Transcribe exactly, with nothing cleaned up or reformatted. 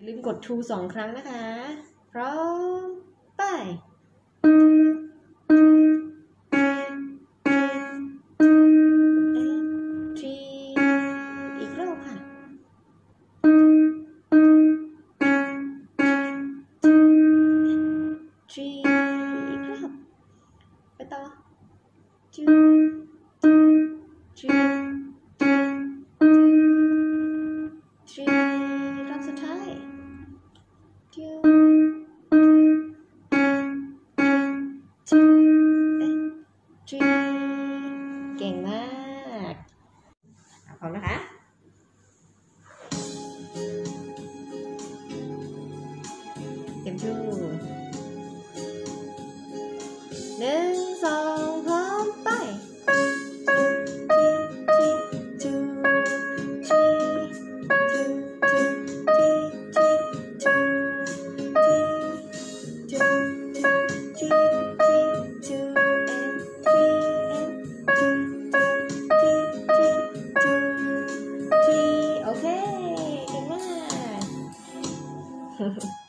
ลืมกดทูสองครั้งนะคะพร้อมไปอีกรอบค่ะจีอีกรอบไปต่อจูจีจีรอบสุดท้ายจูจีเก่งมากพร้อมนะคะเตรียมชูหนึ่งสองพร้อมไปโอเคเก่งมาก